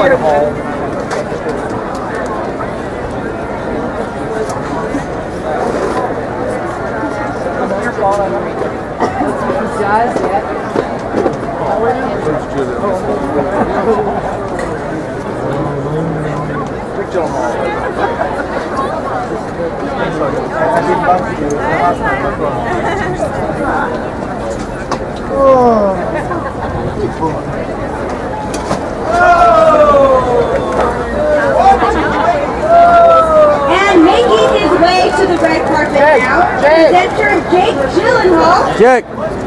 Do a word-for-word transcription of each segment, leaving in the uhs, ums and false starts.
Gyllenhaal. Guys, yeah. Big Gyllenhaal. And making his way to the red carpet Jake, now, Jake. presenter Jake Gyllenhaal. Jake.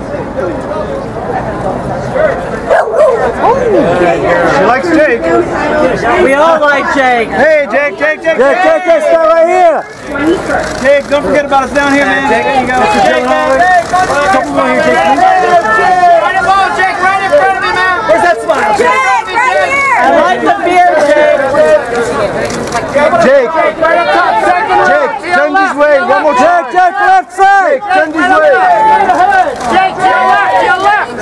She likes Jake. We all like Jake. Hey, Jake, Jake, Jake, Jake, Jake, Jake, stay right here. Jake, don't forget about us down here, man. Jake, there you go. Jake, Jake, couple more here, Jake. Right in ball, Jake, right in front of me, man. Where's that smile? Jake, right here. I like the beard, Jake. Jake, right up top, second. Jake, turn this way. One more time. Jake, Jake, left side. Jake, turn this way. Jake, to your left, to your left.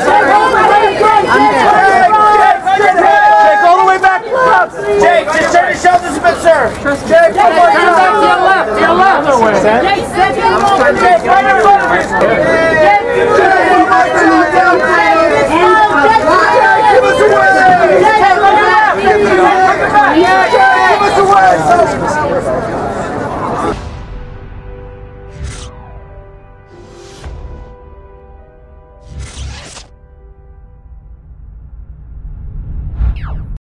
Jake, all the way back. Jake, just turn your shoulders a bit, sir. Jake, one more Turn back to your time. left, to your left. Jake, second over. Jake, right in front of you. Jake, Jake,